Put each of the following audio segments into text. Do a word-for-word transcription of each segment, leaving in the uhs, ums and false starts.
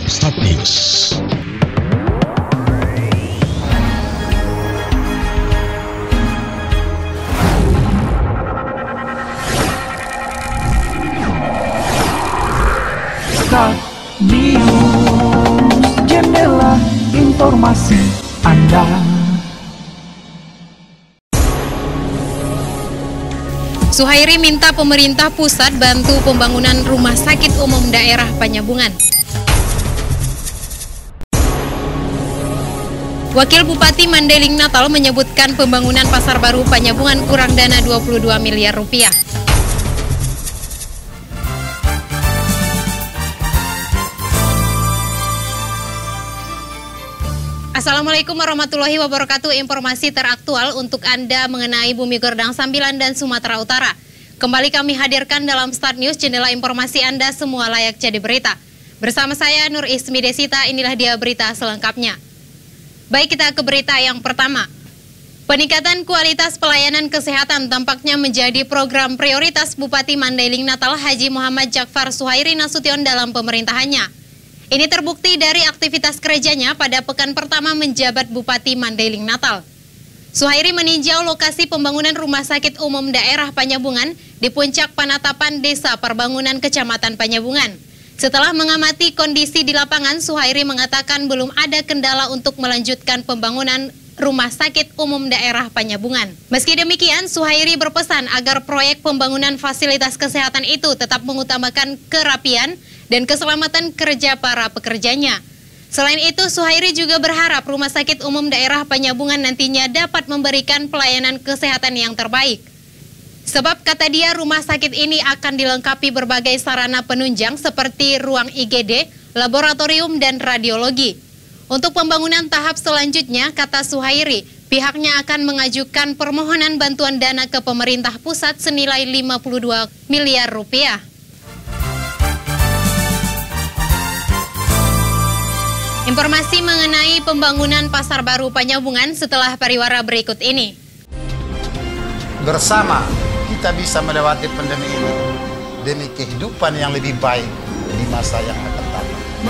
Start News. Start News, jendela informasi Anda. Suhairi minta pemerintah pusat bantu pembangunan rumah sakit umum daerah Panyabungan. Wakil Bupati Mandailing Natal menyebutkan pembangunan pasar baru Panyabungan kurang dana dua puluh dua miliar rupiah. Assalamualaikum warahmatullahi wabarakatuh. Informasi teraktual untuk Anda mengenai Bumi Gordang Sambilan dan Sumatera Utara. Kembali kami hadirkan dalam Start News, jendela informasi Anda semua layak jadi berita. Bersama saya Nur Ismi Desita, inilah dia berita selengkapnya. Baik, kita ke berita yang pertama. Peningkatan kualitas pelayanan kesehatan tampaknya menjadi program prioritas Bupati Mandailing Natal Haji Muhammad Jakfar Suhairi Nasution dalam pemerintahannya. Ini terbukti dari aktivitas kerjanya pada pekan pertama menjabat Bupati Mandailing Natal. Suhairi meninjau lokasi pembangunan Rumah Sakit Umum Daerah Panyabungan di Puncak Panatapan Desa Perbangunan Kecamatan Panyabungan. Setelah mengamati kondisi di lapangan, Suhairi mengatakan belum ada kendala untuk melanjutkan pembangunan Rumah Sakit Umum Daerah Panyabungan. Meski demikian, Suhairi berpesan agar proyek pembangunan fasilitas kesehatan itu tetap mengutamakan kerapian dan keselamatan kerja para pekerjanya. Selain itu, Suhairi juga berharap Rumah Sakit Umum Daerah Panyabungan nantinya dapat memberikan pelayanan kesehatan yang terbaik. Sebab kata dia, rumah sakit ini akan dilengkapi berbagai sarana penunjang seperti ruang I G D, laboratorium, dan radiologi. Untuk pembangunan tahap selanjutnya, kata Suhairi, pihaknya akan mengajukan permohonan bantuan dana ke pemerintah pusat senilai lima puluh dua miliar rupiah. Informasi mengenai pembangunan pasar baru Panyabungan setelah pariwara berikut ini. Bersama kita bisa melewati pandemi ini demi kehidupan yang lebih baik di masa yang akan datang.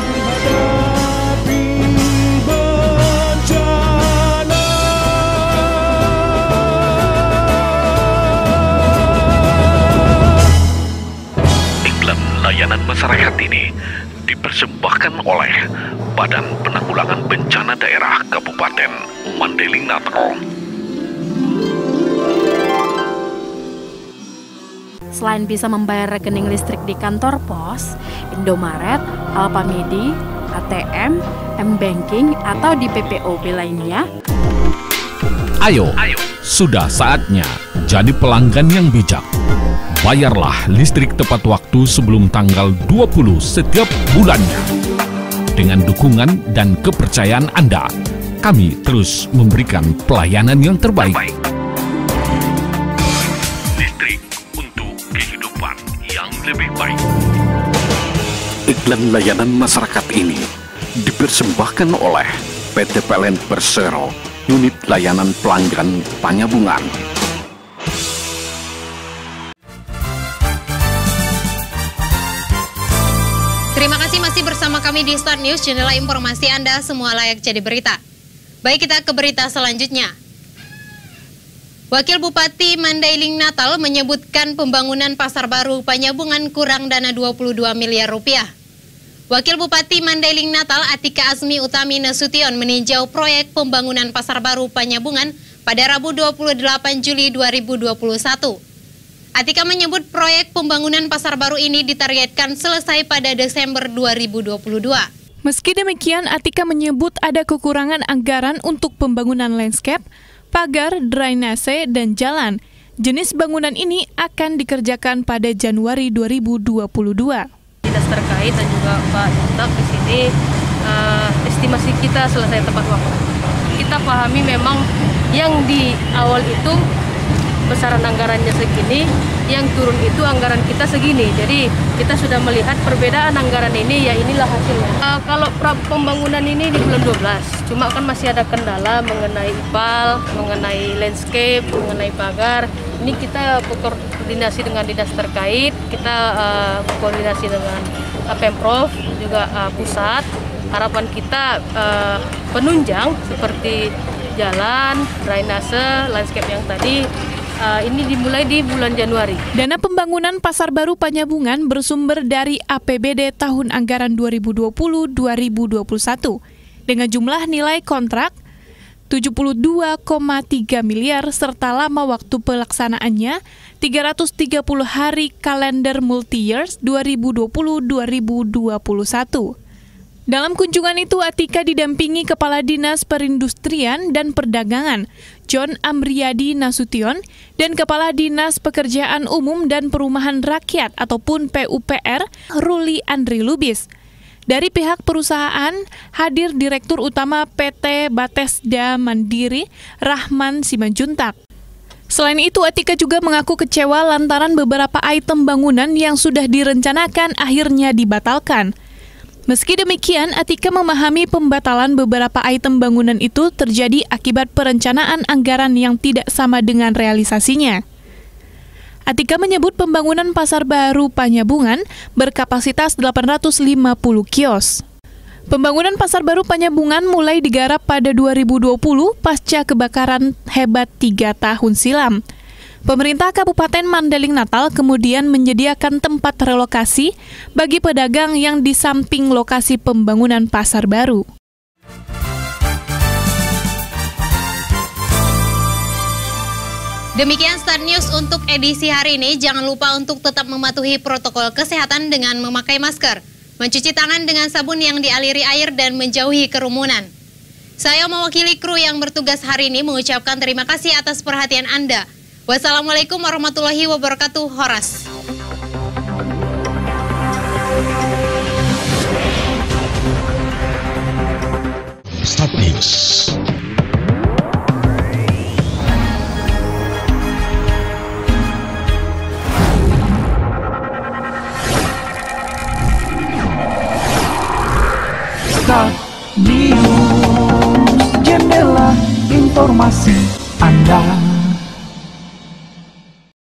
Iklan layanan masyarakat ini dipersembahkan oleh Badan Penanggulangan Bencana Daerah Kabupaten Mandailing Natal. Selain bisa membayar rekening listrik di kantor pos, Indomaret, Alpamidi, A T M, M-Banking, atau di P P O B lainnya. Ayo, sudah saatnya jadi pelanggan yang bijak. Bayarlah listrik tepat waktu sebelum tanggal dua puluh setiap bulannya. Dengan dukungan dan kepercayaan Anda, kami terus memberikan pelayanan yang terbaik. Listrik untuk kehidupan yang lebih baik. Iklan layanan masyarakat ini dipersembahkan oleh P T P L N Persero, Unit Layanan Pelanggan Panyabungan. Terima kasih masih bersama kami di Start News, jendela informasi Anda semua layak jadi berita. Baik, kita ke berita selanjutnya. Wakil Bupati Mandailing Natal menyebutkan pembangunan pasar baru Panyabungan kurang dana dua puluh dua miliar rupiah. Wakil Bupati Mandailing Natal Atika Asmi Utami Nasution meninjau proyek pembangunan pasar baru Panyabungan pada Rabu dua puluh delapan Juli dua ribu dua puluh satu. Atika menyebut proyek pembangunan pasar baru ini ditargetkan selesai pada Desember dua ribu dua puluh dua. Meski demikian, Atika menyebut ada kekurangan anggaran untuk pembangunan landscape, pagar, drainase, dan jalan. Jenis bangunan ini akan dikerjakan pada Januari dua ribu dua puluh dua. Dinas terkait dan juga Pak Juntak di sini, uh, estimasi kita selesai tepat waktu. Kita pahami memang yang di awal itu besaran anggarannya segini, yang turun itu anggaran kita segini. Jadi kita sudah melihat perbedaan anggaran ini, ya inilah hasilnya. Uh, kalau pembangunan ini di bulan dua belas, cuma kan masih ada kendala mengenai I P A L, mengenai landscape, mengenai pagar. Ini kita berkoordinasi dengan dinas terkait, kita uh, berkoordinasi dengan uh, Pemprov juga uh, pusat. Harapan kita uh, penunjang seperti jalan, drainase, landscape yang tadi uh, ini dimulai di bulan Januari. Dana pembangunan Pasar Baru Panyabungan bersumber dari A P B D tahun anggaran dua ribu dua puluh dua ribu dua puluh satu dengan jumlah nilai kontrak tujuh puluh dua koma tiga miliar serta lama waktu pelaksanaannya tiga ratus tiga puluh hari kalender multi-years dua ribu dua puluh sampai dua ribu dua puluh satu. Dalam kunjungan itu, Atika didampingi Kepala Dinas Perindustrian dan Perdagangan, John Amriyadi Nasution, dan Kepala Dinas Pekerjaan Umum dan Perumahan Rakyat ataupun P U P R, Ruli Andri Lubis. Dari pihak perusahaan, hadir Direktur Utama P T Batesda Mandiri, Rahman Simanjuntak. Selain itu, Atika juga mengaku kecewa lantaran beberapa item bangunan yang sudah direncanakan akhirnya dibatalkan. Meski demikian, Atika memahami pembatalan beberapa item bangunan itu terjadi akibat perencanaan anggaran yang tidak sama dengan realisasinya. Atika menyebut pembangunan Pasar Baru Panyabungan berkapasitas delapan ratus lima puluh kios. Pembangunan Pasar Baru Panyabungan mulai digarap pada dua ribu dua puluh pasca kebakaran hebat tiga tahun silam. Pemerintah Kabupaten Mandailing Natal kemudian menyediakan tempat relokasi bagi pedagang yang di samping lokasi pembangunan pasar baru. Demikian Start News untuk edisi hari ini. Jangan lupa untuk tetap mematuhi protokol kesehatan dengan memakai masker, mencuci tangan dengan sabun yang dialiri air, dan menjauhi kerumunan. Saya mewakili kru yang bertugas hari ini mengucapkan terima kasih atas perhatian Anda. Wassalamualaikum warahmatullahi wabarakatuh. Horas. Start News. Start News, jendela informasi Anda.